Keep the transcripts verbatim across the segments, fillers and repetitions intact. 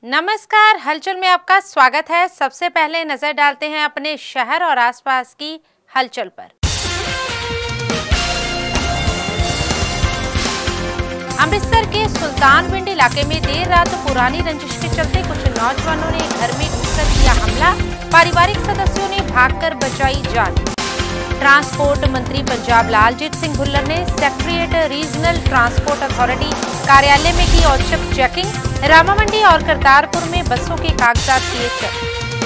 नमस्कार, हलचल में आपका स्वागत है। सबसे पहले नजर डालते हैं अपने शहर और आसपास की हलचल पर। अमृतसर के सुल्तानविंड इलाके में देर रात पुरानी रंजिश के चलते कुछ नौजवानों ने घर में घुसकर किया हमला। पारिवारिक सदस्यों ने भागकर बचाई जान। ट्रांसपोर्ट मंत्री पंजाब लालजीत सिंह भुल्लर ने सेक्रेटरीट रीजनल ट्रांसपोर्ट अथॉरिटी कार्यालय में की औचक चेकिंग। रामा मंडी और करतारपुर में बसों के कागजात किए चेक।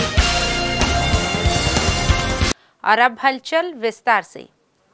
और अब हलचल विस्तार से।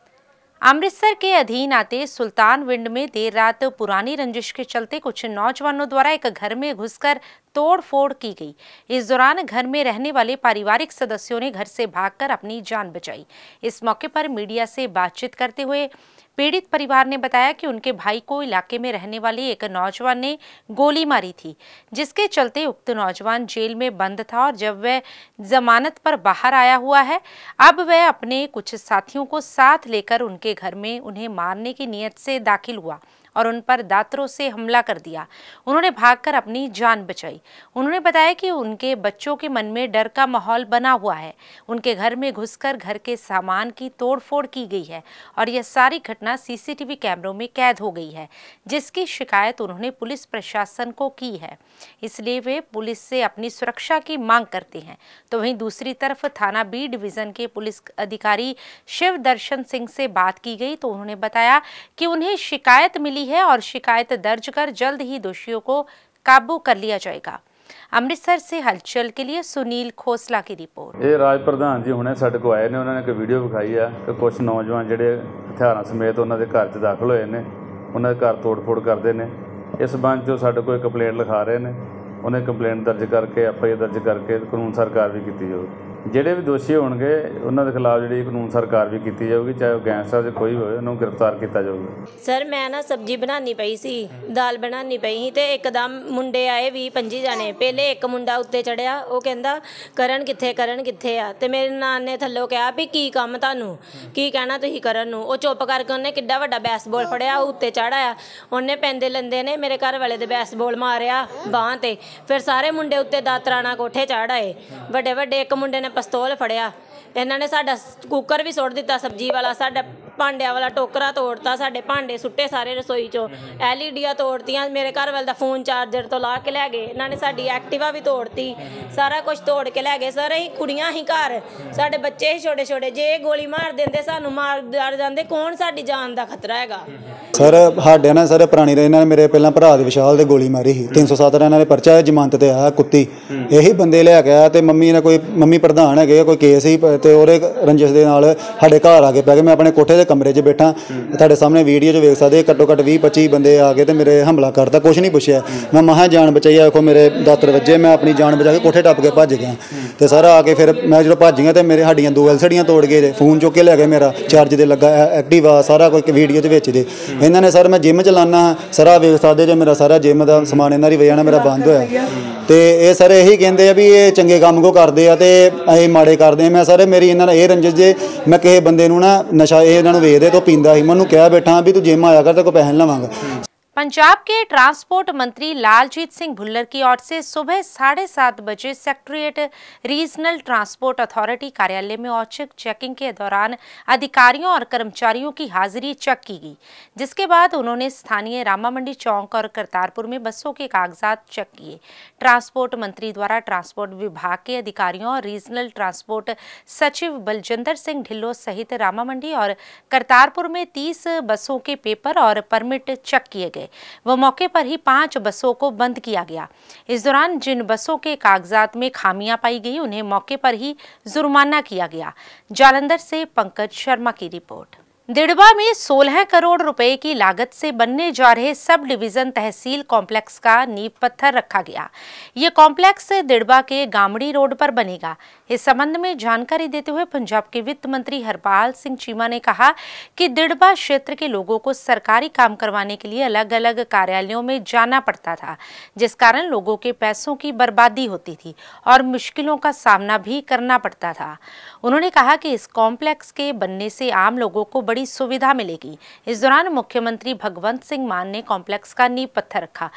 अमृतसर के अधीन आते सुल्तानविंड में देर रात पुरानी रंजिश के चलते कुछ नौजवानों द्वारा एक घर में घुसकर तोड़ फोड़ की गई। इस दौरान घर में रहने वाले पारिवारिक सदस्यों ने घर से भागकर अपनी जान बचाई। इस मौके पर मीडिया से बातचीत करते हुए पीड़ित परिवार ने बताया कि उनके भाई को इलाके में रहने वाले एक नौजवान ने गोली मारी थी, जिसके चलते उक्त नौजवान जेल में बंद था और जब वह जमानत पर बाहर आया हुआ है, अब वह अपने कुछ साथियों को साथ लेकर उनके घर में उन्हें मारने की नीयत से दाखिल हुआ और उन पर दातरों से हमला कर दिया। उन्होंने भागकर अपनी जान बचाई। उन्होंने बताया कि उनके बच्चों के मन में डर का माहौल बना हुआ है। उनके घर में घुसकर घर के सामान की तोड़फोड़ की गई है और यह सारी घटना सीसीटीवी कैमरों में कैद हो गई है, जिसकी शिकायत उन्होंने पुलिस प्रशासन को की है। इसलिए वे पुलिस से अपनी सुरक्षा की मांग करते हैं। तो वहीं दूसरी तरफ थाना बी डिवीजन के पुलिस अधिकारी शिव दर्शन सिंह से बात की गई तो उन्होंने बताया कि उन्हें शिकायत मिली है और शिकायत दर्ज कर जल्द ही दोषियों को काबू कर लिया जाएगा। अमृतसर से हलचल के लिए सुनील खोसला की रिपोर्ट। ये राज प्रधान जी हुणे साडे को आए ने, उन्होंने एक वीडियो दिखाई है कि कुछ नौजवान जिहड़े हथियारां समेत उन्होंने घर च दाखिल होए ने, उन्होंने घर तोड़ फोड़ करते हैं। इस संबंध जो साडे को कंप्लेंट लिखा रहे हैं, उन्हें कंप्लेंट दर्ज करके एफ आई आर दर्ज करके कानूनसर कार्रवाई की जाएगी। ਜਿਹੜੇ ਵੀ ਦੋਸ਼ੀ ਹੋਣਗੇ ਉਹਨਾਂ ਦੇ ਖਿਲਾਫ ਜਿਹੜੀ ਕਾਨੂੰਨਸਰ ਕਾਰਵਾਈ ਕੀਤੀ ਜਾਊਗੀ, ਚਾਹੇ ਉਹ ਗੈਂਗਸਟਰ ਕੋਈ ਹੋਵੇ, ਉਹਨੂੰ ਗ੍ਰਿਫਤਾਰ ਕੀਤਾ ਜਾਊਗਾ। ਸਰ ਮੈਂ ਨਾ ਸਬਜ਼ੀ ਬਣਾਉਣੀ ਪਈ ਸੀ, ਦਾਲ ਬਣਾਉਣੀ ਪਈ ਸੀ ਤੇ ਇੱਕਦਮ ਮੁੰਡੇ ਆਏ ਵੀਹ ਪੰਜੀ ਜਾਣੇ। ਪਹਿਲੇ ਇੱਕ ਮੁੰਡਾ ਉੱਤੇ ਚੜਿਆ, ਉਹ ਕਹਿੰਦਾ ਕਰਨ ਕਿੱਥੇ ਕਰਨ ਕਿੱਥੇ ਆ, ਤੇ ਮੇਰੇ ਨਾਨ ਨੇ ਥੱਲੋਂ ਕਿਹਾ ਵੀ ਕੀ ਕੰਮ ਤੁਹਾਨੂੰ, ਕੀ ਕਹਿਣਾ ਤੁਸੀਂ ਕਰਨ ਨੂੰ। ਉਹ ਚੁੱਪ ਕਰਕੇ ਉਹਨੇ ਕਿੱਡਾ ਵੱਡਾ ਬੈਸਬਾਲ ਫੜਿਆ, ਉੱਤੇ ਚੜ੍ਹਾਇਆ, ਉਹਨੇ ਪੈਂਦੇ ਲੰਦੇ ਨੇ ਮੇਰੇ ਘਰ ਵਾਲੇ ਦੇ ਬੈਸਬਾਲ ਮਾਰਿਆ ਬਾਂਹ ਤੇ। ਫਿਰ ਸਾਰੇ ਮੁੰਡੇ ਉੱਤੇ ਦਾਤਰਾਂ ਨਾਲ ਕੋਠੇ ਚੜ੍ਹ ਆਏ, ਵੱਡੇ ਵੱਡੇ। ਇੱਕ ਮੁੰਡੇ ਨੇ ਪਿਸਤੌਲ ਫੜਿਆ, ਇਹਨਾਂ ਨੇ ਸਾਡਾ ਕੁੱਕਰ ਵੀ ਸੁੱਟ ਦਿੱਤਾ ਸਬਜ਼ੀ ਵਾਲਾ, ਸਾਡਾ ਭਾਂਡਿਆਂ ਵਾਲਾ ਟੋਕਰਾ ਤੋੜਤਾ, ਸਾਡੇ ਭਾਂਡੇ ਸੁੱਟੇ ਸਾਰੇ ਰਸੋਈ 'ਚੋਂ, ਐਲ ਈ ਡੀਆਂ ਤੋੜਤੀਆਂ, ਮੇਰੇ ਘਰ ਵਾਲੇ ਦਾ ਫੋਨ ਚਾਰਜਰ ਤੋਂ ਲਾ ਕੇ ਲੈ ਗਏ। ਇਹਨਾਂ ਨੇ ਸਾਡੀ ਐਕਟਿਵਾ ਵੀ ਤੋੜਤੀ, ਸਾਰਾ ਕੁਝ ਤੋੜ ਕੇ ਲੈ ਗਏ। ਸਰ ਅਸੀਂ ਕੁੜੀਆਂ ਹੀ ਘਰ, ਸਾਡੇ ਬੱਚੇ ਹੀ ਛੋਟੇ ਛੋਟੇ, ਜੇ ਗੋਲੀ ਮਾਰ ਦਿੰਦੇ ਸਾਨੂੰ ਮਾਰ ਡਰ ਜਾਂਦੇ, ਕੌਣ ਸਾਡੀ ਜਾਨ ਦਾ ਖਤਰਾ ਹੈਗਾ। ਸਰ ਸਾਡੇ ਨਾਲ ਸਰ ਪੁਰਾਣੀ ਇਹਨਾਂ ਨੇ ਮੇਰੇ ਪਹਿਲਾਂ ਭਰਾ ਦੇ ਵਿਸ਼ਾਲ ਦੇ ਗੋਲੀ ਮਾਰੀ ਸੀ, ਤਿੰਨ ਸੌ ਸੱਤ ਇਹਨਾਂ ਦੇ ਪਰਚਾ ਜ਼ਮਾਨਤ ਤੇ ਆਇਆ ਕੁੱਤੀ। ਇਹੀ ਬੰਦੇ ਲੈ ਕੇ ਆਇਆ ਤੇ ਮੰਮੀ ਨੇ ਕੋਈ ਮੰਮੀ ਪ੍ਰਧਾਨ ਹੈਗੇ ਕੋਈ ਕੇਸ ਸੀ ਤੇ ਉਹਦੇ ਰੰਜਿਸ਼ ਦੇ ਨਾਲ ਸਾਡੇ ਘਰ ਆ ਕੇ ਪੈ ਗਏ। ਮੈਂ ਆਪਣੇ ਕੋਠੇ ਦੇ ਕਮਰੇ 'ਚ ਬੈਠਾ, ਤੁਹਾਡੇ ਸਾਹਮਣੇ ਵੀਡੀਓ 'ਚ ਵੇਖ ਸਕਦੇ, ਘੱਟੋ ਘੱਟ ਵੀਹ ਪੱਚੀ ਬੰਦੇ ਆ ਕੇ ਤੇ ਮੇਰੇ ਹਮਲਾ ਕਰਤਾ, ਕੁਛ ਨਹੀਂ ਪੁੱਛਿਆ। ਮੈਂ ਮਹਾਂ ਜਾਨ ਬਚਾਈ, ਆਖੋ ਮੇਰੇ ਦਾਤਰ ਵੱਜੇ, ਮੈਂ ਆਪਣੀ ਜਾਨ ਬਚਾ ਕੇ ਕੋਠੇ ਟੱਪ ਕੇ ਭੱਜ ਗਿਆ। ਤੇ ਸਰ ਆ ਕੇ ਫਿਰ ਮੈਂ ਜਦੋਂ ਭੱਜ ਗਿਆ ਤੇ ਮੇਰੇ ਸਾਡੀਆਂ ਦੋ ਐਲ ਸੀਡੀਆਂ ਤੋੜ ਗਏ, ਫੋਨ ਚੁੱਕ ਕੇ ਲੈ ਗਏ, ਮੇਰਾ ਚਾਰਜ ਦੇ ਲੱਗਾ ਐਕਟਿਵਾ ਸਾਰਾ ਕੁਝ ਵੀਡੀਓ 'ਚ ਵਿੱਚ ਦੇ। ਇਹਨਾਂ ਨੇ ਸਰ ਮੈਂ ਜਿੰਮ ਚਲਾਉਣਾ ਸਾਰਾ ਵੇਖ ਸਕਦੇ ਜੇ, ਮੇਰਾ ਸਾਰਾ ਜਿੰਮ ਦਾ ਸਮਾਨ ਇਹਨਾਂ ਦੀ ਵਜ੍ਹਾ ਨਾਲ ਮੇਰਾ ਬੰਦ ਹੋਇਆ। ਤੇ ਇਹ ਸਰ ਇਹੀ ਕਹਿੰਦੇ ਆ ਵੀ ਇਹ ਚੰਗੇ ਕੰਮ ਕੋ ਕਰਦੇ ਆ ਤੇ ਅਸੀਂ ਮਾੜੇ ਕਰਦੇ ਆ। ਮੈਂ ਸਰ ਮੇਰੀ ਇਹਨਾਂ ਨਾਲ ਇਹ ਰੰਜਿਸ਼ ਜੇ ਮੈਂ ਕਿਸੇ ਬੰਦੇ ਨੂੰ ਨਾ ਨਸ਼ਾ ਇਹ ਇਹਨਾਂ ਨੂੰ ਵੇਚਦੇ ਤੋਂ ਪੀਂਦਾ ਸੀ, ਮੈਨੂੰ ਕਿਹਾ ਬੈਠਾ ਵੀ ਤੂੰ ਜਿੰਮ ਆਇਆ ਕਰ ਤੇ ਕੋਈ ਪੈਸੇ ਲਵਾਂਗਾ। पंजाब के ट्रांसपोर्ट मंत्री लालजीत सिंह भुल्लर की ओर से सुबह साढ़े सात बजे सेक्रेटरीट रीजनल ट्रांसपोर्ट अथॉरिटी कार्यालय में औचक चेकिंग के दौरान अधिकारियों और कर्मचारियों की हाजिरी चेक की गई, जिसके बाद उन्होंने स्थानीय रामा मंडी चौक और करतारपुर में बसों के कागजात चेक किए। ट्रांसपोर्ट मंत्री द्वारा ट्रांसपोर्ट विभाग के अधिकारियों और रीजनल ट्रांसपोर्ट सचिव बलजिंदर सिंह ढिल्लों सहित रामा मंडी और करतारपुर में तीस बसों के पेपर और परमिट चेक किए गए। वो मौके पर ही पांच बसों को बंद किया गया। इस दौरान जिन बसों के कागजात में खामियां पाई गई उन्हें मौके पर ही जुर्माना किया गया। जालंधर से पंकज शर्मा की रिपोर्ट। दिड़बा में सोलह करोड़ रुपए की लागत से बनने जा रहे सब डिवीजन तहसील कॉम्प्लेक्स का नींव पत्थर रखा गया। ये कॉम्प्लेक्स दिड़बा के गामड़ी रोड पर बनेगा। इस संबंध में जानकारी देते हुए पंजाब के वित्त मंत्री हरपाल सिंह चीमा ने कहा कि दिड़बा क्षेत्र के लोगों को सरकारी काम करवाने के लिए अलग अलग कार्यालयों में जाना पड़ता था, जिस कारण लोगों के पैसों की बर्बादी होती थी और मुश्किलों का सामना भी करना पड़ता था। उन्होंने कहा कि इस कॉम्प्लेक्स के बनने से आम लोगों को बड़ी सुविधा मिलेगी। इस दौरान मुख्यमंत्री भगवंत सिंह मान ने कॉम्प्लेक्स का नींव पत्थर रखा।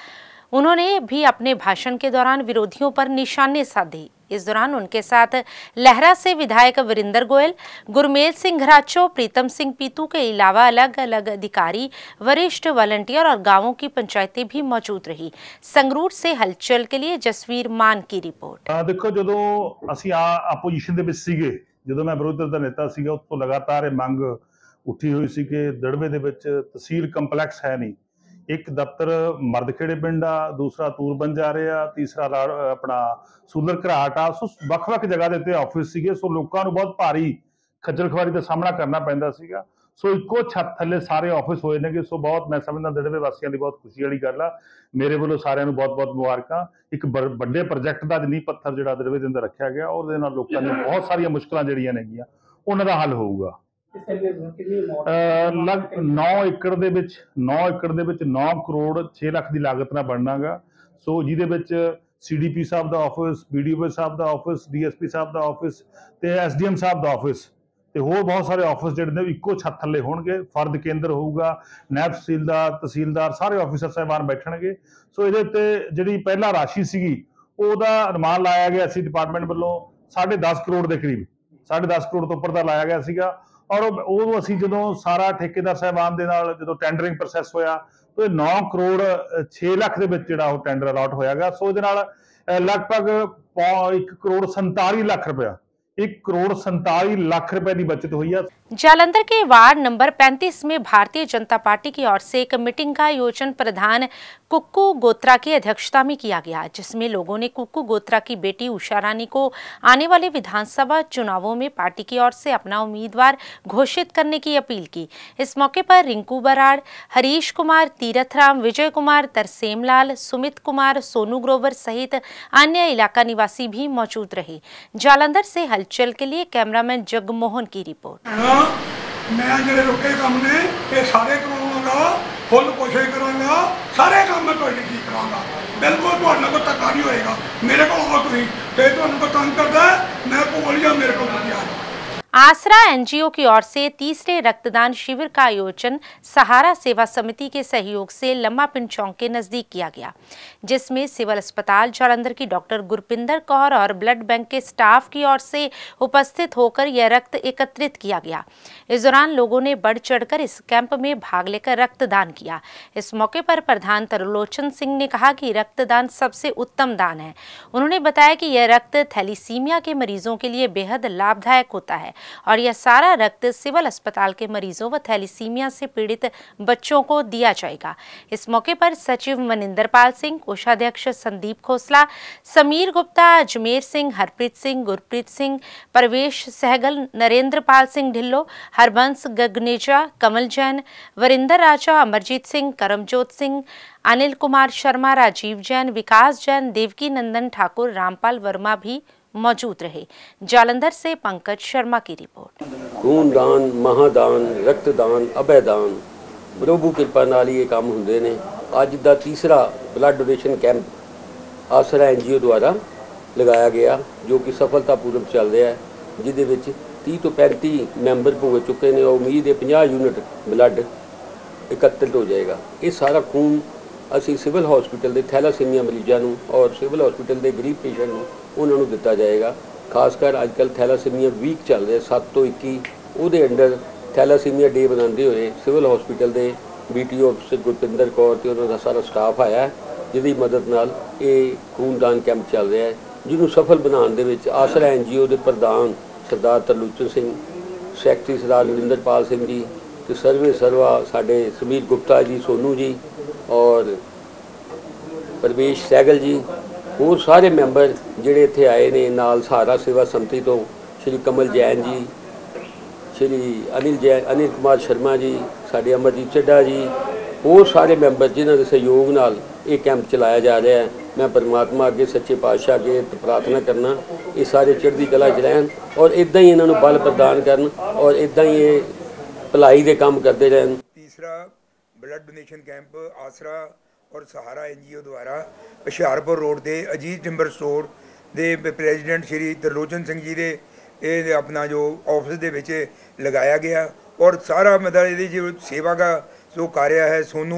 उन्होंने भी अपने भाषण के दौरान विरोधियों पर निशाने साधे। इस दौरान उनके साथ लहरा से विधायक वीरेंद्र गोयल, गुरमेल सिंह घराचो, प्रीतम सिंह पीतू के अलावा अलग अलग अधिकारी, वरिष्ठ वॉलंटियर और गांवों की पंचायतें भी मौजूद रही। संगरूर से हलचल के लिए जसवीर मान की रिपोर्ट। देखो, जो असीं अपोजिशन दे विच सीगे, जो मैं विरोधी दल दा नेता सीगा, उस तो लगातार मंग उठी हुई सी कि दड़वे दे विच तहसील कंपलैक्स है नहीं। एक दफ्तर मर्दखेड़े पिंड आ, दूसरा तूर बंजारे आ, तीसरा अपना सूलर घराट आ। सो ਵੱਖ-ਵੱਖ जगह ਦੇ ਉੱਤੇ ਆਫਿਸ ਸੀਗੇ। सो ਲੋਕਾਂ ਨੂੰ ਬਹੁਤ ਭਾਰੀ ਖੱਜਲ ਖਵਾਰੀ ਦਾ ਸਾਹਮਣਾ ਕਰਨਾ ਪੈਂਦਾ ਸੀਗਾ। ਸੋ ਇੱਕੋ ਛੱਤ ਥੱਲੇ ਸਾਰੇ ਆਫਿਸ ਹੋਏ ਨੇਗੇ। ਸੋ ਬਹੁਤ ਮੈਂ ਸਮਝਦਾ ਦੜਵੇ ਵਾਸੀਆਂ ਲਈ ਬਹੁਤ ਖੁਸ਼ੀ ਵਾਲੀ ਗੱਲ ਆ। ਮੇਰੇ ਵੱਲੋਂ ਸਾਰਿਆਂ ਨੂੰ ਬਹੁਤ-ਬਹੁਤ ਮੁਬਾਰਕਾਂ। ਇੱਕ ਵੱਡੇ ਪ੍ਰੋਜੈਕਟ ਦਾ ਨੀਂਹ ਪੱਥਰ ਜਿਹੜਾ ਦੜਵੇ ਦੇ ਅੰਦਰ ਰੱਖਿਆ ਗਿਆ, ਉਹਦੇ ਨਾਲ ਲੋਕਾਂ ਦੀਆਂ ਬਹੁਤ ਸਾਰੀਆਂ ਮੁਸ਼ਕਲਾਂ ਜਿਹੜੀਆਂ ਨੇਗੀਆਂ ਉਹਨਾਂ ਦਾ ਹੱਲ ਹੋਊਗਾ। लग नौ एकड़ दे विच नौ एकड़ दे विच नौ करोड़ छे लाख की लागत नाल बननागा। सो जिहदे विच सी डी पी साहब दा ऑफिस, बी डी ओ साहब दा ऑफिस, डी एस पी साहब दा ऑफिस ते एस डी एम साहब दा ऑफिस ते होर बहुत सारे ऑफिस जिहड़े ने इक्को छत थल्ले होणगे। फर्द केंद्र होऊगा, नायब तहसीलदार तहसीलदार सारे ऑफिसर साहिबान बैठणगे। सो इहदे उत्ते जिहड़ी पहला राशि सीगी ਉਹਦਾ अनुमान लाया गया सी डिपार्टमेंट ਵੱਲੋਂ साढ़े दस करोड़ के करीब, साढ़े दस करोड़ तो उपर का लाया गया सीगा। और उदों असीं जदों सारा ठेकेदार साहिबान दे नाल जदों टेंडरिंग प्रोसैस होया तो नौ करोड़ छे लाख दे विच जिहड़ा टेंडर अलॉट होया गया। सो इहदे नाल लगभग एक करोड़ संताली लाख रुपया एक करोड़ संताली लाख रुपए की बचत हुई है। जालंधर के वार्ड नंबर पैंतीस में भारतीय जनता पार्टी की ओर से एक मीटिंग का आयोजन प्रधान कुक्कू गोत्रा की अध्यक्षता में किया गया, जिसमें लोगों ने कुक्कू गोत्रा की बेटी उषा रानी को आने वाले विधानसभा चुनावों में पार्टी की ओर से अपना उम्मीदवार घोषित करने की अपील की। इस मौके पर रिंकू बराड़, हरीश कुमार, तीरथराम, विजय कुमार, तरसेम लाल, सुमित कुमार, सोनू ग्रोवर सहित अन्य इलाका निवासी भी मौजूद रहे। जालंधर से हलचल के लिए कैमरामैन जगमोहन की रिपोर्ट। मैं जो रोके काम ने ये सारे करवाऊंगा, फुल कोशिश करांगा, सारे काम मैं तुहाडे ठीक करांगा। बिल्कुल तुहाडे कोल धक्का नहीं होएगा। मेरे को आओ तुसीं ते तुहानूं कोई तंग करदा मैं कोल ही मेरे को आ जाओ। आसरा एनजीओ की ओर से तीसरे रक्तदान शिविर का आयोजन सहारा सेवा समिति के सहयोग से लम्मा पिंड चौक के नजदीक किया गया, जिसमें सिविल अस्पताल जालंधर की डॉक्टर गुरपिंदर कौर और ब्लड बैंक के स्टाफ की ओर से उपस्थित होकर यह रक्त एकत्रित किया गया। इस दौरान लोगों ने बढ़ चढ़कर इस कैंप में भाग लेकर रक्तदान किया। इस मौके पर प्रधान तरलोचन सिंह ने कहा कि रक्तदान सबसे उत्तम दान है। उन्होंने बताया कि यह रक्त थैलीसीमिया के मरीजों के लिए बेहद लाभदायक होता है और यह सारा रक्त सिविल अस्पताल के मरीजों व थैलीसीमिया से पीड़ित बच्चों को दिया जाएगा। इस मौके पर सचिव मनिंदर पाल सिंह, कोषाध्यक्ष संदीप खोसला, समीर गुप्ता, अजमेर सिंह, हरप्रीत सिंह, गुरप्रीत सिंह, प्रवेश सहगल, नरेंद्र पाल सिंह ढिल्लो, हरबंस गगनेजा, कमल जैन, वरिंदर राजा, अमरजीत सिंह, करमजोत सिंह, अनिल कुमार शर्मा, राजीव जैन, विकास जैन, देवकी नंदन ठाकुर, रामपाल वर्मा भी मौजूद रहे। जालंधर से पंकज शर्मा की रिपोर्ट। खूनदान, महादान, रक्तदान, अभयदान प्रभु कृपा नाल ये काम हुंदे ने। अज दा तीसरा blood donation camp Aasra NGO द्वारा लगाया गया, जो कि सफलतापूर्वक चल रहा है, जिहदे विच तीस तो पैंती मैंबर भुग चुके हैं और उम्मीद है पचास यूनिट ब्लड एकत्रित हो जाएगा। ये सारा खून असी सिविल हॉस्पिटल के थैलासीमिया मरीजों को और सिविल हॉस्पिटल के गरीब पेशेंट को उन्होंने दिता जाएगा। खासकर अजकल थैलासीमिया वीक चल रहा है, सत्त तो इक्की उहदे अंडर थैलासीमिया डे बनाते हुए सिविल हॉस्पिटल के बी टी ओ अफसर गुरपिंदर कौर ते उन्होंने सारा स्टाफ आया है, जिसकी मदद नाल ये खूनदान कैंप चल रहा है, जिन्होंने सफल बनाने के आसरा एन जी ओ के प्रधान सरदार तरलोचन सिंह, सैकटरी सरदार नरिंदर पाल सिंह जी, तो सर्वे सर्वा साडे समीर गुप्ता जी, सोनू जी और प्रवेश सहगल जी, होर सारे मैंबर जिहड़े इत्थे आए ने, नाल सहारा सेवा समिति तो श्री कमल जैन जी, श्री अनिल जैन अनिल कुमार शर्मा जी, साडे अमरजीत चड्डा जी, होर सारे मैंबर जिन्हां दे सहयोग नाल ये कैंप चलाया जा रहा है। मैं परमात्मा अगे सच्चे पातशाह अगे प्रार्थना करना ये सारे चढ़दी कला च रहन और इदां ही इन्हां नूं बल प्रदान करन और इदां ही ये भलाई दे काम करते रहन। तीसरा ब्लड डोनेशन कैंप आसरा और सहारा एनजीओ द्वारा हुशियारपुर रोड के अजीत टिंबर स्टोर के प्रेजिडेंट श्री तरलोचन सिंह जी के ये अपना जो ऑफिस दे विच लगाया गया और सारा मतलब ये जो सेवा का जो कार्य है सोनू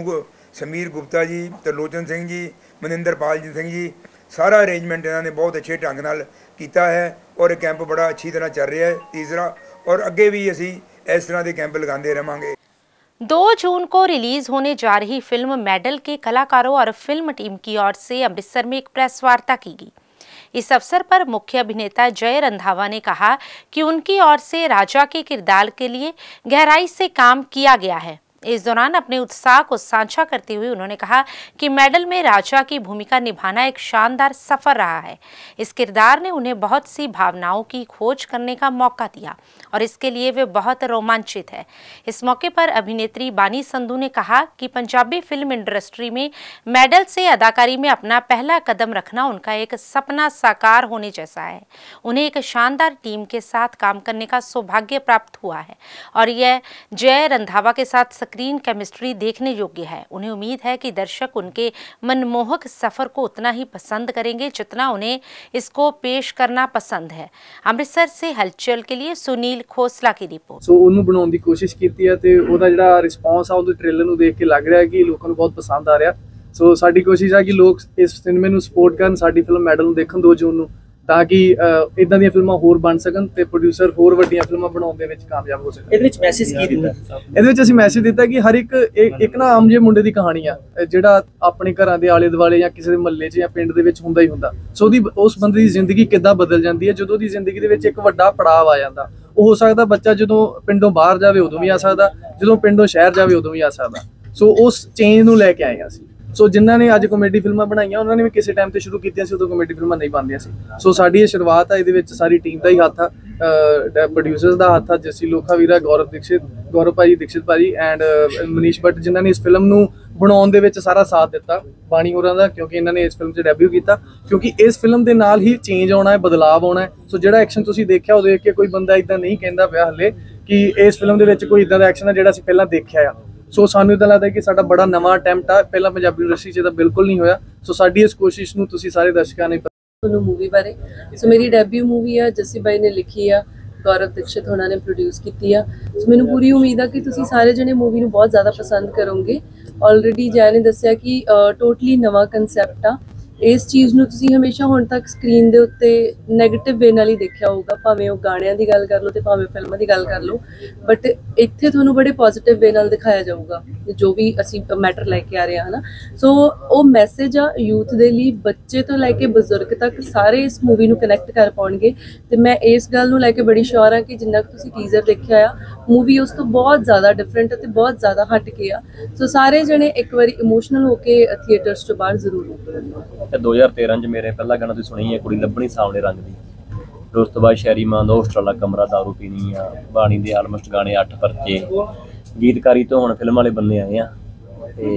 ਸਮੀਰ ਗੁਪਤਾ ਜੀ, ਤਰਲੋਚਨ ਸਿੰਘ ਜੀ, ਮਨਿੰਦਰਪਾਲ ਜੀ ਸਿੰਘ ਜੀ, ਸਾਰਾ ਅਰੇਂਜਮੈਂਟ ਇਹਨਾਂ ਨੇ ਬਹੁਤ ਅੱਛੇ ਢੰਗ ਨਾਲ ਕੀਤਾ ਹੈ ਔਰ ਇਹ ਕੈਂਪ ਬੜਾ ਅੱਛੀ ਤਰ੍ਹਾਂ ਚੱਲ ਰਿਹਾ ਹੈ। ਤੀਸਰਾ और अगे भी असी इस तरह के कैंप लगाते रहेंगे। दो जून को रिलीज होने जा रही फिल्म मेडल के कलाकारों और फिल्म टीम की ओर से अमृतसर में एक प्रेस वार्ता की गई। इस अवसर पर मुख्य अभिनेता जय रंधावा ने कहा कि उनकी ओर से राजा के किरदार के लिए गहराई से काम किया गया है। इस दौरान अपने उत्साह को साझा करते हुए उन्होंने कहा कि मेडल में राजा की भूमिका निभाना एक शानदार सफर रहा है। इस किरदार ने उन्हें बहुत सी भावनाओं की खोज करने का मौका दिया और इसके लिए वे बहुत रोमांचित है। इस मौके पर अभिनेत्री बानी संधू ने कहा कि पंजाबी फिल्म इंडस्ट्री में मेडल से अदाकारी में अपना पहला कदम रखना उनका एक सपना साकार होने जैसा है। उन्हें एक शानदार टीम के साथ काम करने का सौभाग्य प्राप्त हुआ है और यह जय रंधावा के साथ स्क्रीन केमिस्ट्री देखने योग्य है। उन्हें उम्मीद है कि दर्शक उनके मनमोहक सफर को उतना ही पसंद करेंगे जितना उन्हें इसको पेश करना पसंद है। अमृतसर से हलचल के लिए सुनील खोसला की रिपोर्ट। सो ਉਹਨੂੰ ਬਣਾਉਣ ਦੀ ਕੋਸ਼ਿਸ਼ ਕੀਤੀ ਹੈ ਤੇ ਉਹਦਾ ਜਿਹੜਾ ਰਿਸਪੌਂਸ ਆ ਉਹਦੇ ਟ੍ਰੇਲਰ ਨੂੰ ਦੇਖ ਕੇ ਲੱਗ ਰਿਹਾ ਕਿ ਲੋਕਾਂ ਨੂੰ ਬਹੁਤ ਪਸੰਦ ਆ ਰਿਹਾ। ਸੋ ਸਾਡੀ ਕੋਸ਼ਿਸ਼ ਆ ਕਿ ਲੋਕ ਇਸ ਸਿਨੇਮੇ ਨੂੰ ਸਪੋਰਟ ਕਰਨ, ਸਾਡੀ ਫਿਲਮ ਮੈਡਲ ਨੂੰ ਦੇਖਣ ਦੋ ਜੂਨ ਨੂੰ, ਤਾਂ ਕਿ ਇਦਾਂ ਦੀਆਂ ਫਿਲਮਾਂ ਹੋਰ ਬਣ ਸਕਣ ਤੇ ਪ੍ਰੋਡਿਊਸਰ ਹੋਰ ਵੱਡੀਆਂ ਫਿਲਮਾਂ ਬਣਾਉਣ ਦੇ ਵਿੱਚ ਕਾਮਯਾਬ ਹੋ ਸਕਣ। ਇਹਦੇ ਵਿੱਚ ਮੈਸੇਜ ਕੀ ਦਿੱਤਾ? ਇਹਦੇ ਵਿੱਚ ਅਸੀਂ ਮੈਸੇਜ ਦਿੱਤਾ ਕਿ ਹਰ ਇੱਕ ਇੱਕ ਨਾ ਆਮ ਜਿਹੇ ਮੁੰਡੇ ਦੀ ਕਹਾਣੀ ਆ ਜਿਹੜਾ ਆਪਣੇ ਘਰਾਂ ਦੇ ਆਲੇ ਦੁਆਲੇ ਜਾਂ ਕਿਸੇ ਦੇ ਮਹੱਲੇ 'ਚ ਜਾਂ ਪਿੰਡ ਦੇ ਵਿੱਚ ਹੁੰਦਾ ਹੀ ਹੁੰਦਾ। ਸੋ ਉਹਦੀ ਉਸ ਬੰਦੇ ਦੀ ਜ਼ਿੰਦਗੀ ਕਿੱਦਾਂ ਬਦਲ ਜਾਂਦੀ ਹੈ ਜਦੋਂ ਉਹਦੀ ਜ਼ਿੰਦਗੀ ਦੇ ਵਿੱਚ ਇੱਕ ਵੱਡਾ ਪੜਾਅ ਆ ਜਾਂਦਾ। ਉਹ ਹੋ ਸਕਦਾ ਬੱਚਾ ਜਦੋਂ ਪਿੰਡੋਂ ਬਾਹਰ ਜਾਵੇ ਉਦੋਂ ਵੀ ਆ ਸਕਦਾ, ਜਦੋਂ ਪਿੰਡੋਂ ਸ਼ਹਿਰ ਜਾਵੇ ਉਦੋਂ ਵੀ ਆ ਸਕਦਾ। ਸੋ ਉਸ ਚੇਂਜ ਨੂੰ ਲੈ ਕੇ ਆਏ ਅਸੀਂ। ਸੋ ਜਿਨ੍ਹਾਂ ਨੇ ਅੱਜ ਕਾਮੇਡੀ ਫਿਲਮਾਂ ਬਣਾਈਆਂ ਉਹਨਾਂ ਨੇ ਵੀ ਕਿਸੇ ਟਾਈਮ ਤੇ ਸ਼ੁਰੂ ਕੀਤੀਆਂ ਸੀ, ਉਦੋਂ ਕਾਮੇਡੀ ਫਿਲਮਾਂ ਨਹੀਂ ਬਣਦੀਆਂ ਸੀ। ਸੋ ਸਾਡੀ ਇਹ ਸ਼ੁਰੂਆਤ ਆ, ਇਹਦੇ ਵਿੱਚ ਸਾਰੀ ਟੀਮ ਦਾ ਹੀ ਹੱਥ ਆ, ਪ੍ਰੋਡਿਊਸਰਸ ਦਾ ਹੱਥ ਆ, ਜੱਸੀ ਲੋਖਾ ਵੀਰਾ, ਗੌਰਵ ਦੀਕਸ਼ਿਤ, ਗੌਰਵ ਭਾਜੀ, ਦੀਕਸ਼ਿਤ ਭਾਜੀ ਐਂਡ ਮਨੀਸ਼ ਭੱਟ, ਜਿਨ੍ਹਾਂ ਨੇ ਇਸ ਫਿਲਮ ਨੂੰ ਬਣਾਉਣ ਦੇ ਵਿੱਚ ਸਾਰਾ ਸਾਥ ਦਿੱਤਾ, ਬਾਣੀ ਹੋਰਾਂ ਦਾ, ਕਿਉਂਕਿ ਇਹਨਾਂ ਨੇ ਇਸ ਫਿਲਮ 'ਚ ਡੈਬਿਊ ਕੀਤਾ। ਕਿਉਂਕਿ ਇਸ ਫਿਲਮ ਦੇ ਨਾਲ ਹੀ ਚੇਂਜ ਆਉਣਾ ਹੈ, ਬਦਲਾਵ ਆਉਣਾ ਹੈ। ਸੋ ਜਿਹੜਾ ਐਕਸ਼ਨ ਤੁਸੀਂ ਦੇਖਿਆ ਉਹ ਦੇਖ ਕੇ ਕੋਈ ਬੰਦਾ ਇੱਦਾਂ ਨਹੀਂ ਕਹਿੰਦਾ ਪਿਆ ਹਲੇ ਕਿ ਇਸ ਫਿਲਮ ਦੇ ਵਿੱਚ ਕੋਈ ਇੱਦਾਂ ਦਾ ਐਕਸ਼ਨ ਹੈ ਜਿਹੜਾ ਅਸੀਂ ਪਹਿਲਾਂ ਦੇਖਿਆ ਆ। ਸੋ ਸਾਨੂੰ ਇਦਾਂ ਲੱਗਦਾ ਕਿ ਸਾਡਾ ਬੜਾ ਨਵਾਂ ਅਟੈਂਪਟ ਆ, ਪਹਿਲਾਂ ਪੰਜਾਬੀ ਇੰਡਸਟਰੀ 'ਚ ਤਾਂ ਬਿਲਕੁਲ ਨਹੀਂ ਹੋਇਆ। ਸੋ ਸਾਡੀ ਇਸ ਕੋਸ਼ਿਸ਼ ਨੂੰ ਤੁਸੀਂ ਸਾਰੇ ਦਰਸ਼ਕਾਂ ਨੇ ਤੁਹਾਨੂੰ ਮੂਵੀ ਬਾਰੇ। ਸੋ ਮੇਰੀ ਡੈਬਿਊ ਮੂਵੀ ਆ, ਜੱਸੀ ਬਾਈ ਨੇ ਲਿਖੀ ਆ, ਗੌਰਵ ਦੀਕਸ਼ਿਤ ਹੋਣਾ ਨੇ ਪ੍ਰੋਡਿਊਸ ਕੀਤੀ ਆ। ਸੋ ਮੈਨੂੰ ਪੂਰੀ ਉਮੀਦ ਆ ਕਿ ਤੁਸੀਂ ਸਾਰੇ ਜਣੇ ਮੂਵੀ ਨੂੰ ਬਹੁਤ ਜ਼ਿਆਦਾ ਪਸੰਦ ਕਰੋਗੇ। ਆਲਰੇਡੀ ਜੈ ਨੇ ਦੱਸਿਆ ਕਿ ਟੋਟਲੀ ਨਵਾਂ ਕਨਸੈਪਟ ਆ। ਇਸ ਚੀਜ਼ ਨੂੰ ਤੁਸੀਂ ਹਮੇਸ਼ਾ ਹੁਣ ਤੱਕ ਸਕਰੀਨ ਦੇ ਉੱਤੇ ਨੈਗੇਟਿਵ ਵੇ ਨਾਲ ਹੀ ਦੇਖਿਆ ਹੋਊਗਾ, ਭਾਵੇਂ ਉਹ ਗਾਣਿਆਂ ਦੀ ਗੱਲ ਕਰ ਲਓ ਤੇ ਭਾਵੇਂ ਫਿਲਮਾਂ ਦੀ ਗੱਲ ਕਰ ਲਓ, ਬਟ ਇੱਥੇ ਤੁਹਾਨੂੰ ਬੜੇ ਪੋਜ਼ਿਟਿਵ ਵੇ ਨਾਲ ਦਿਖਾਇਆ ਜਾਊਗਾ ਜੋ ਵੀ ਅਸੀਂ ਮੈਟਰ ਲੈ ਕੇ ਆ ਰਹੇ ਹਾਂ ਨਾ। ਸੋ ਉਹ ਮੈਸੇਜ ਆ ਯੂਥ ਦੇ ਲਈ, ਬੱਚੇ ਤੋਂ ਲੈ ਕੇ ਬਜ਼ੁਰਗ ਤੱਕ ਸਾਰੇ ਇਸ ਮੂਵੀ ਨੂੰ ਕਨੈਕਟ ਕਰ ਪਾਉਣਗੇ। ਤੇ ਮੈਂ ਇਸ ਗੱਲ ਨੂੰ ਲੈ ਕੇ ਬੜੀ ਸ਼ੋਰ ਹਾਂ ਕਿ ਜਿੰਨਾ ਕੁ ਤੁਸੀਂ ਟੀਜ਼ਰ ਦੇਖਿਆ ਆ, ਮੂਵੀ ਉਸ ਤੋਂ ਬਹੁਤ ਜ਼ਿਆਦਾ ਡਿਫਰੈਂਟ ਅਤੇ ਬਹੁਤ ਜ਼ਿਆਦਾ ਹਟ ਕੇ ਆ। ਸੋ ਸਾਰੇ ਜਣੇ ਇੱਕ ਵਾਰੀ ਇਮੋਸ਼ਨਲ ਹੋ ਕੇ ਥੀਏਟਰਸ ਤੋਂ ਬਾਹਰ ਜ਼ਰੂਰ ਨਿਕਲੋ। दो हज़ार तेरह च मेरे पहला गाना तुसीं सुनी है कुड़ी लभनी सामने रंग दी, फिर उस तो बाद शहरी मां दा होस्टल वाला कमरा, दारू पीनी आ, बाणी दे आलमोस्ट गाने अठ परचे, गीतकारी तो हुण फिल्म वाले बंदे आए आ ते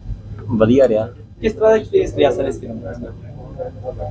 वधिया रहा। किस तरह दा एक्सपीरियंस रहा सर इस फिल्म दा?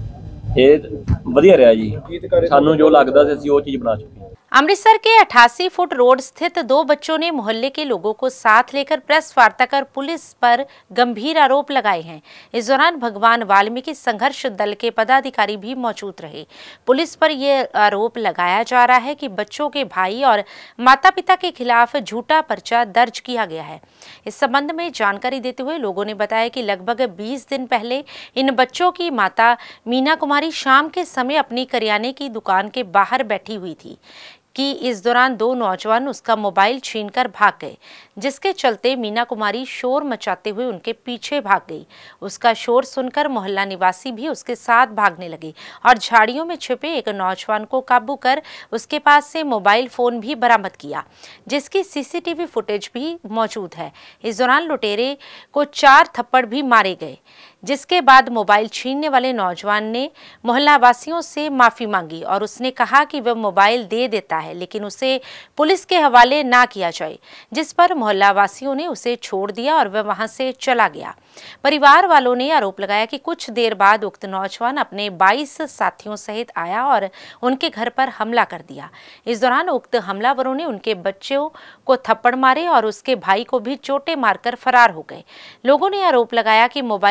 ये वधिया रहा जी, सानू जो लगदा सी असीं ओह चीज़ बना चुके। अमृतसर के अठासी फुट रोड स्थित दो बच्चों ने मोहल्ले के लोगों को साथ लेकर प्रेस वार्ता कर पुलिस पर गंभीर आरोप लगाए हैं। इस दौरान भगवान वाल्मीकि संघर्ष दल के पदाधिकारी भी मौजूद रहे। पुलिस पर यह आरोप लगाया जा रहा है कि बच्चों के भाई और माता पिता के खिलाफ झूठा पर्चा दर्ज किया गया है। इस संबंध में जानकारी देते हुए लोगों ने बताया कि लगभग बीस दिन पहले इन बच्चों की माता मीना कुमारी शाम के समय अपनी करियाने की दुकान के बाहर बैठी हुई थी कि इस दौरान दो नौजवान उसका मोबाइल छीनकर भाग गए, जिसके चलते मीना कुमारी शोर मचाते हुए उनके पीछे भाग गई। उसका शोर सुनकर मोहल्ला निवासी भी उसके साथ भागने लगे और झाड़ियों में छिपे एक नौजवान को काबू कर उसके पास से मोबाइल फ़ोन भी बरामद किया, जिसकी सीसीटीवी फुटेज भी मौजूद है। इस दौरान लुटेरे को चार थप्पड़ भी मारे गए, जिसके बाद मोबाइल छीनने वाले नौजवान ने मोहल्ला वासियों से माफ़ी मांगी और उसने कहा कि वह मोबाइल दे देता है लेकिन उसे पुलिस के हवाले ना किया जाए, जिस पर मोहल्ला वासियों ने उसे छोड़ दिया और वह वहां से चला गया। परिवार वालों ने आरोप लगाया कि कुछ देर बाद उक्त नौजवान अपने बाईस साथियों सहित आया और उनके घर पर हमला कर दिया। इस दौरान उक्त हमलावरों ने उनके बच्चों को थप्पड़ मारे और उसके भाई को भी चोटें मारकर फरार हो गए। लोगों ने आरोप लगाया कि मोबाइल छीन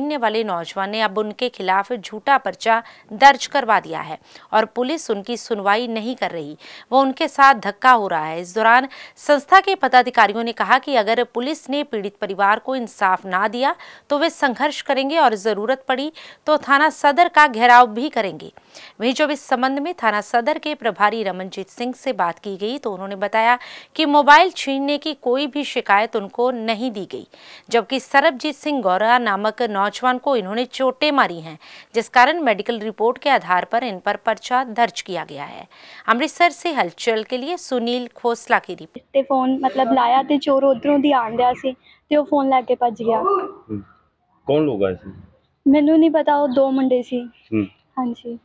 छीनने वाले नौजवान ने अब उनके खिलाफ झूठा पर्चा दर्ज करवा दिया है और पुलिस उनकी सुनवाई नहीं कर रही, वो उनके साथ धक्का हो रहा है। इस दौरान संस्था के पदाधिकारियों ने कहा कि अगर पुलिस ने पीड़ित परिवार को इंसाफ ना दिया तो वे संघर्ष करेंगे और जरूरत पड़ी तो थाना सदर का घेराव भी करेंगे। वहीं जब इस संबंध में थाना सदर के प्रभारी रमनजीत सिंह से बात की गई तो उन्होंने बताया कि मोबाइल छीनने की कोई भी शिकायत उनको नहीं दी गई, जबकि सरबजीत सिंह गौरा नामक नौजवान को इन्होंने चोटें मारी हैं, जिस कारण मेडिकल रिपोर्ट के आधार पर इन पर पर्चा दर्ज किया गया है। अमृतसर से हलचल के लिए सुनील खोसला की रिपोर्ट। ते फोन मतलब लाया ते चोर उधरों दी आण दिया सी ते ओ फोन लेके भज गया। कौन लोग आए सी? मैनू नहीं पता, वो दो मुंडे सी। हाँ जी।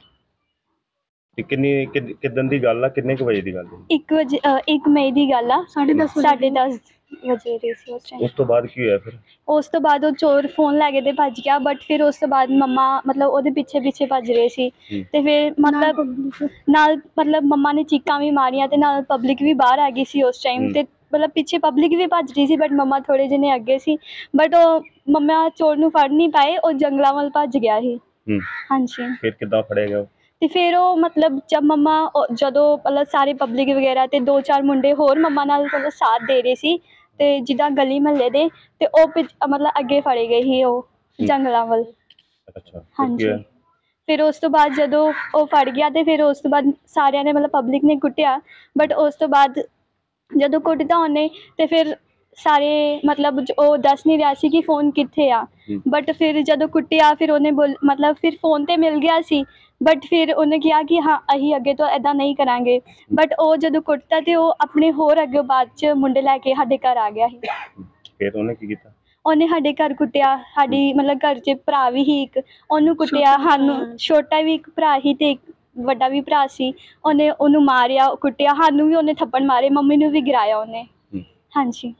किन्नी किदन दी गल आ, किन्ने क बजे दी गल है? एक बजे एक मई दी गल आ, साढ़े दस साढ़े दस वजे दी सी उस टाइम। उस तो बाद की होया फिर? उस तो बाद वो चोर फोन लैके ते भज गया, बट फिर उस तो बाद मम्मा मतलब ओदे पीछे पीछे भज रहे सी ते फिर मतलब नाल मतलब मम्मा ने चीकां भी मारियां ते नाल पब्लिक भी बाहर आ गई सी उस टाइम ते मतलब पीछे पब्लिक भी भज रही सी, बट मम्मा थोड़े जने अगे सी, बट वो मम्मा चोर नूं फड़ नहीं पाए, वो जंगलां वल भज गया सी। हाँ जी। फिर किदां फड़े गए? तो फिर वो मतलब जब मम्मा जदों मतलब सारे पब्लिक वगैरह ते दो चार मुंडे होर मम्मा नाल मतलब साथ दे रहे सी ते जिद्दां गली महल्ले दे ते ओ मतलब अगे फड़े गए ही वो जंगलां वल। अच्छा। हाँ जी। फिर उस तो बाद जदों वो फड़ गया ते फिर उस तो बाद सारिਆਂ ने मतलब पब्लिक ने कुटिया, बट उस तो बाद जदों कुटदा उन्हें ते फिर सारे मतलब वो दस नहीं रहा सी कि फोन कित्थे आ, बट फिर जदों कुटिया फिर उन्हें बोल मतलब फिर फोन ते मिल गया सी, बट फिर उन्हें कहा कि हाँ अही अगे तो ऐदा नहीं करांगे, बट वो जदों कुटता ते वो अपने होर अगे बाद च मुंडे लैके साडे घर आ गया ही। फिर उन्हें की कीता? उन्हें साडे घर कुटिया, साडी मतलब घर च भरा भी ही एक, ओनू कुटिया, सानू छोटा भी एक भरा ही ते वड्डा भी भरा सी, उन्हें ओनू मारिया कुटिया, सानू भी उन्हें थप्पड़ मारे, मम्मी नू भी गिराया उन्हें। हाँ जी।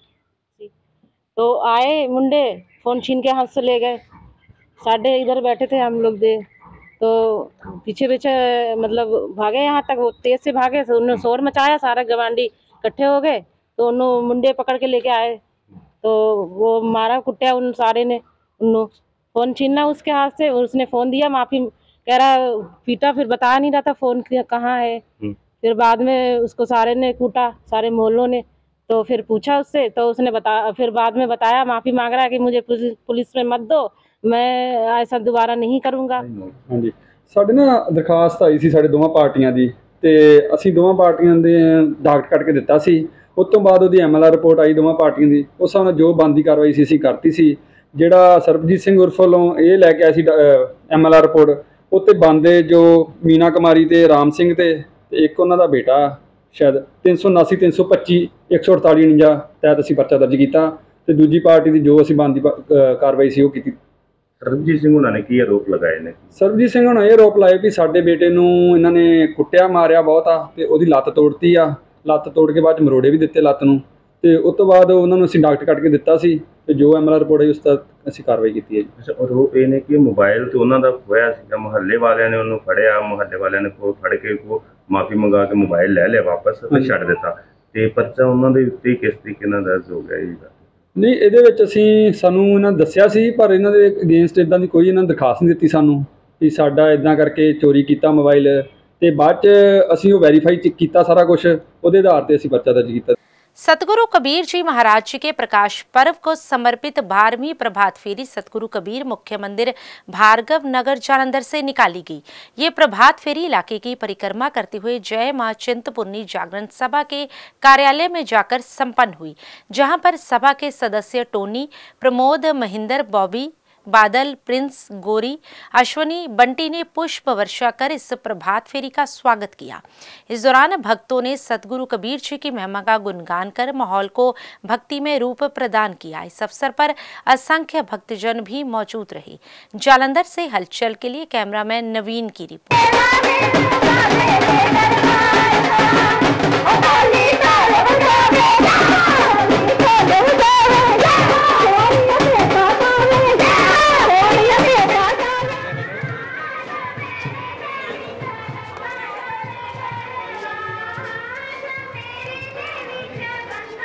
तो आए मुंडे फोन छीन के हाथ से ले गए, साढ़े इधर बैठे थे हम लोग दे, तो पीछे पीछे मतलब भागे, यहाँ तक वो तेज से भागे, तो उन्होंने शोर मचाया, सारा गवांडी इकट्ठे हो गए, तो उन्होंने मुंडे पकड़ के लेके आए, तो वो मारा कुटिया उन सारे ने, उन्होंने फ़ोन छीना उसके हाथ से, उसने फ़ोन दिया, माफ़ी कह रहा पीटा, फिर बता नहीं रहा था फ़ोन कहाँ है। फिर बाद में उसको सारे ने कूटा, सारे मोहल्लों ने, तो फिर पूछा उससे, तो उसने बता फिर बाद में बताया, माफ़ी मांग रहा है कि मुझे पुलिस पुलिस में मत दो, मैं ऐसा दोबारा नहीं करूँगा। हाँ जी, साढ़े ना दरखास्त आई सी साढ़े दोवां पार्टियां दी, ते असीं दोवां पार्टियां दे डाक कट के दिता सी, उस तो बाद उहदी एम एल आर रिपोर्ट आई दोवां पार्टियां दी, उस हिसाब नाल जो बनदी कार्रवाई सी असीं करती सी। जिहड़ा सरबजीत सिंह उर्फ वल्लों ये लैके आया सी एम एल आर रिपोर्ट, उत्ते बनदे जो मीना कुमारी ते राम सिंह ते एक उन्हां दा बेटा शायद तीन सौ उनासी तीन सौ पच्ची एक सौ अड़ताली उनंजा तहत असीं परचा दर्ज किया, ते दूजी पार्टी की जो असीं बनदी कार्रवाई सी वो कीती। सरबजीत सिंह उन्होंने की आरोप लगाए ने? सरबजीत सिंह उन्होंने ये आरोप लाए भी साडे बेटे नूं इन्हां ने कुट्टिया मारिया बहुत आ, ते उहदी लत्त तोड़ती आ, लत्त तोड़ के बाद मरोड़े भी दिते लत्त नूं, ते उस तो बाद उन्होंने असीं डॉक्टर कट के दिता सी, ते जो एम एल आर रिपोर्ट है उस तहत असीं कार्रवाई की है। अच्छा, आरोप ये ने कि मोबाइल तो उन्हों का खोया सीगा, मुहल्ले वालियां ने उन्होंने फड़िया, मुहल्ले वालियां ने को फड़ के को माफ़ी मंगा के मोबाइल लै लिया वापस ते छड्ड दिता, ते पर्चा उन्हों दे उत्ते किस तरीके नाल दर्ज हो गया जी? नहीं, ਇਹਦੇ ਵਿੱਚ ਅਸੀਂ ਸਾਨੂੰ ਇਹਨਾਂ ਦੱਸਿਆ ਸੀ, ਪਰ ਇਹਨਾਂ ਦੇ ਅਗੇਂਸਟ ਇਦਾਂ ਦੀ ਕੋਈ ਇਹਨਾਂ ਦਰਖਾਸਤ ਨਹੀਂ ਦਿੱਤੀ ਸਾਨੂੰ ਕਿ ਸਾਡਾ ਇਦਾਂ ਕਰਕੇ ਚੋਰੀ ਕੀਤਾ ਮੋਬਾਈਲ, ਤੇ ਬਾਅਦ ਚ ਅਸੀਂ ਉਹ ਵੈਰੀਫਾਈ ਕੀਤਾ सारा कुछ, ਉਹਦੇ ਆਧਾਰ ਤੇ ਅਸੀਂ ਪਰਚਾ ਦਰਜ ਕੀਤਾ। सतगुरु कबीर जी महाराज जी के प्रकाश पर्व को समर्पित बारहवीं प्रभात फेरी सतगुरु कबीर मुख्य मंदिर भार्गव नगर जालंधर से निकाली गई। ये प्रभात फेरी इलाके की परिक्रमा करते हुए जय मां चिंतपूर्णी जागरण सभा के कार्यालय में जाकर संपन्न हुई, जहां पर सभा के सदस्य टोनी, प्रमोद, महेंद्र, बॉबी, बादल, प्रिंस, गोरी, अश्वनी, बंटी ने पुष्प वर्षा कर इस प्रभात फेरी का स्वागत किया। इस दौरान भक्तों ने सतगुरु कबीर जी की महिमा का गुणगान कर माहौल को भक्ति में रूप प्रदान किया। इस अवसर पर असंख्य भक्तजन भी मौजूद रहे। जालंधर से हलचल के लिए कैमरामैन नवीन की रिपोर्ट।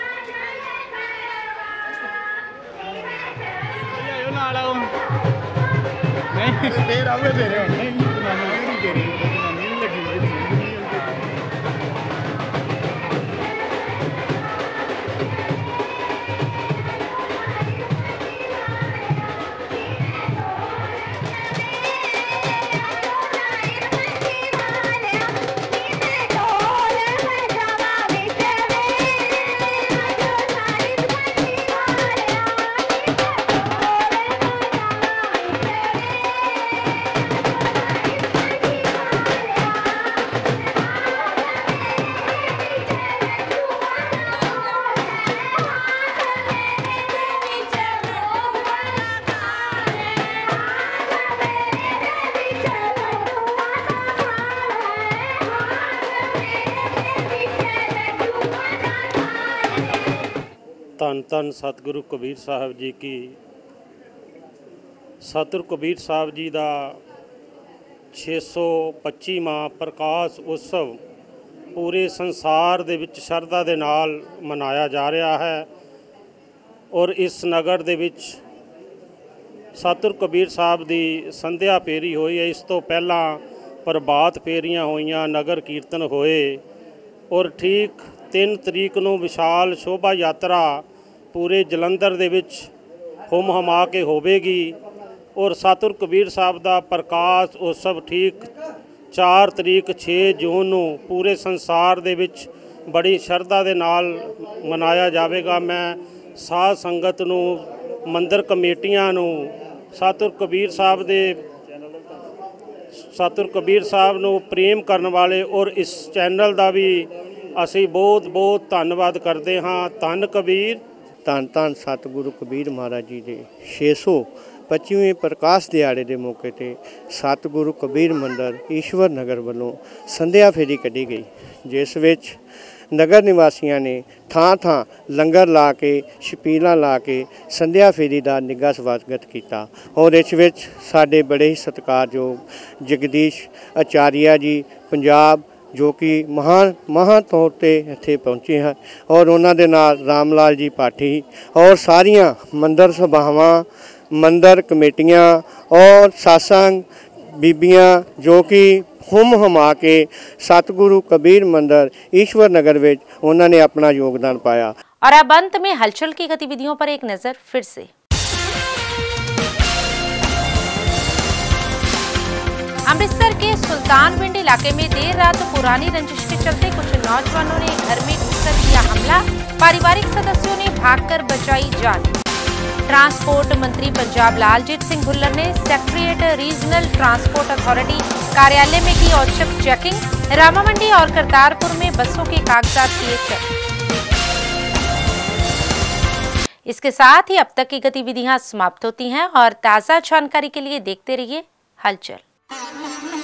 ਨਾਲ फिर आवे तेरे होने जनानी नहीं तेरी जनानी नहीं लगी धन धन सतगुरु कबीर साहब जी की। सतगुरु कबीर साहब जी का छे सौ पच्चीवां प्रकाश उत्सव पूरे संसार दे विच शरधा दे नाल मनाया जा रहा है और इस नगर दे विच सतगुरु कबीर साहब की संध्या फेरी हुई है। इस तो पहला प्रभात फेरियां होईयां, नगर कीर्तन होए और ठीक तीन तरीक नूं विशाल शोभा यात्रा पूरे जलंधर दे विच हुम हमा के होवेगी और सतगुरु कबीर साहब का प्रकाश उत्सव ठीक चार तरीक छे जून नूं पूरे संसार दे विच बड़ी शरधा दे नाल मनाया जाएगा। मैं साध संगत नूं, मंदिर कमेटियां नूं सतगुरु कबीर साहब दे सतगुरु कबीर साहब नूं प्रेम करन वाले और इस चैनल का भी असी बहुत बहुत धन्यवाद करते हाँ। धन कबीर। धन धन सतगुरु कबीर महाराज जी के छे सौ पच्चीवें प्रकाश दिहाड़े के मौके पर सतगुरु कबीर मंदिर ईश्वर नगर वालों संध्या फेरी कढ़ी गई, जिस विच नगर निवासियों ने थां थां लंगर ला के छपीलां ला के संध्या फेरी का निघा स्वागत किया और इस विच साडे बड़े ही सत्कारयोग जगदीश आचार्य जी पंजाब जो कि महान महान तौर पर इत्थे पहुँचे हैं और उन्होंने नाल राम लाल जी पाठी और सारिया मंदिर सभावां, मंदिर कमेटियां और सत्संग बीबियां जो कि हुम हमा के सतगुरु कबीर मंदिर ईश्वर नगर में उन्होंने अपना योगदान पाया। और अब अंत में हलचल की गतिविधियों पर एक नजर फिर से। अमृतसर के सुल्तानविंड इलाके में देर रात पुरानी रंजिश के चलते कुछ नौजवानों ने घर में घुसकर किया हमला। पारिवारिक सदस्यों ने भागकर बचाई जान। ट्रांसपोर्ट मंत्री पंजाब लालजीत सिंह भुल्लर ने सेक्रेटरीट रीजनल ट्रांसपोर्ट अथॉरिटी कार्यालय में की औचक चेकिंग। रामा मंडी और करतारपुर में बसों के कागजात किए चेक। इसके साथ ही अब तक की गतिविधियां समाप्त होती हैं और ताज़ा जानकारी के लिए देखते रहिए हलचल।